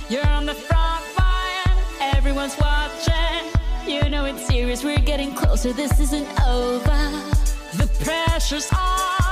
You're on the front line, everyone's watching. You know it's serious, we're getting closer, this isn't over. The pressure's on,